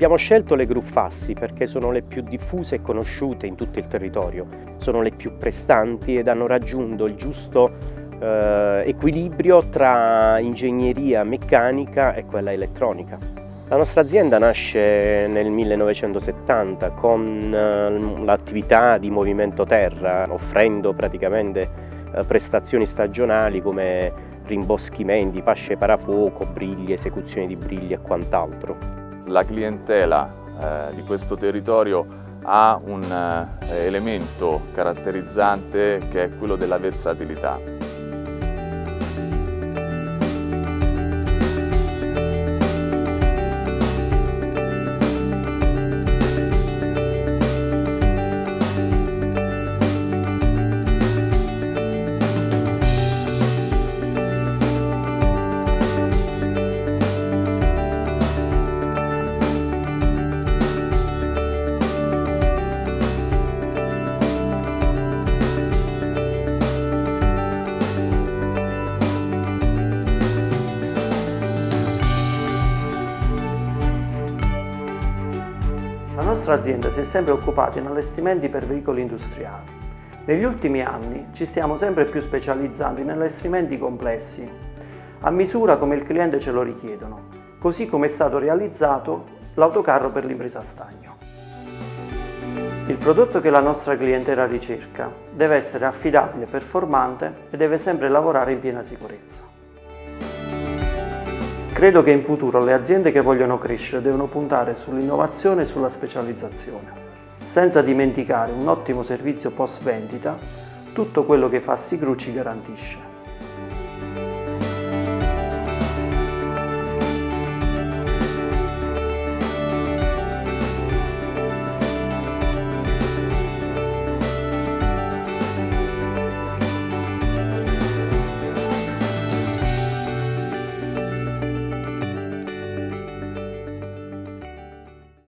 Abbiamo scelto le gru Fassi perché sono le più diffuse e conosciute in tutto il territorio, sono le più prestanti ed hanno raggiunto il giusto equilibrio tra ingegneria meccanica e quella elettronica. La nostra azienda nasce nel 1970 con l'attività di movimento terra, offrendo praticamente prestazioni stagionali come rimboschimenti, fasce parafuoco, briglie, esecuzioni di briglie e quant'altro. La clientela di questo territorio ha un elemento caratterizzante che è quello della versatilità. La nostra azienda si è sempre occupata in allestimenti per veicoli industriali. Negli ultimi anni ci stiamo sempre più specializzando in allestimenti complessi, a misura come il cliente ce lo richiedono, così come è stato realizzato l'autocarro per l'Impresa Stagno. Il prodotto che la nostra clientela ricerca deve essere affidabile, performante e deve sempre lavorare in piena sicurezza. Credo che in futuro le aziende che vogliono crescere devono puntare sull'innovazione e sulla specializzazione, senza dimenticare un ottimo servizio post vendita, tutto quello che Fassi Gru ci garantisce.